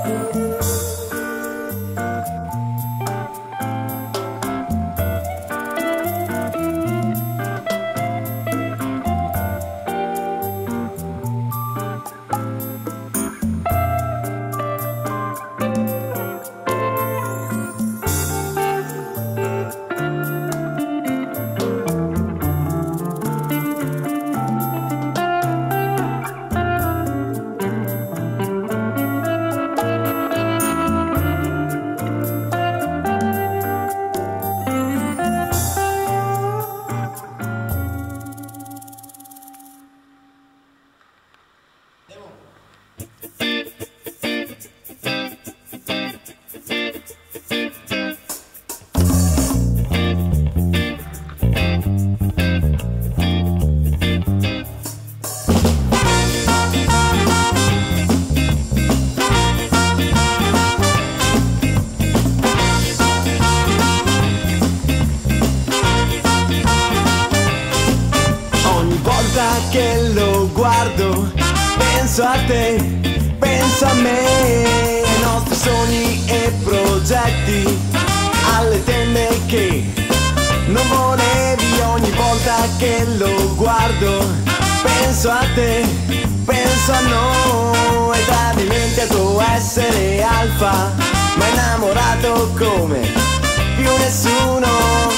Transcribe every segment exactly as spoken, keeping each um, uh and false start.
Che lo guardo, penso a te, penso a me, ai nostri sogni e progetti, alle tende che non volevi. Ogni volta che lo guardo, penso a te, penso a noi, ed hai dimenticato essere alfa, ma innamorato come più nessuno.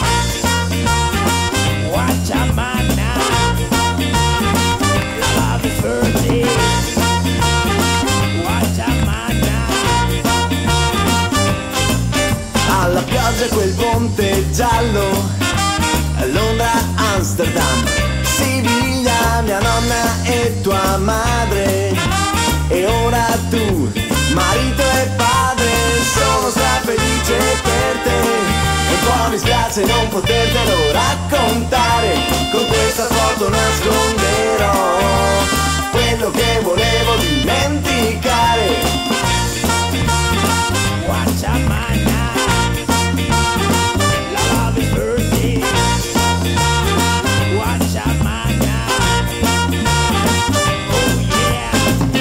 Watch out, man, now. Love is hurting. Watch out, man, now. Alla pioggia quel ponte giallo, Londra, Amsterdam, Siviglia, mia nonna e tua madre, e ora tu, marito e padre. Sono strafelice per te, e un po' mi spiace non potertelo raccontare. Con questa foto nasconderò quello che volevo dimenticare. Watch out, man, now. Love is hurting. Watch out, man, now. Oh, yeah.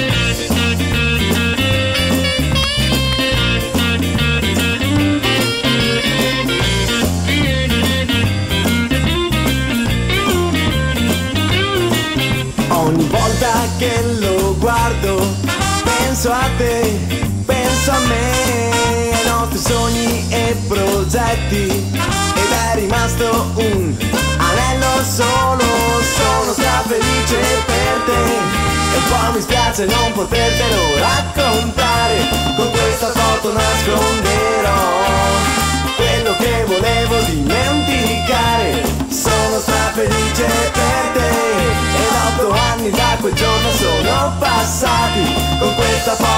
Ogni volta che lo guardo, penso a te, penso a me, ai nostri sogni e progetti, ed è rimasto un anello solo. Sono strafelice per te, e un po' mi spiace non potertelo raccontare. Con questa foto nasconderò quello che volevo dimenticare. Sono strafelice per te, ed otto anni da quel giorno sono passati. Con questa foto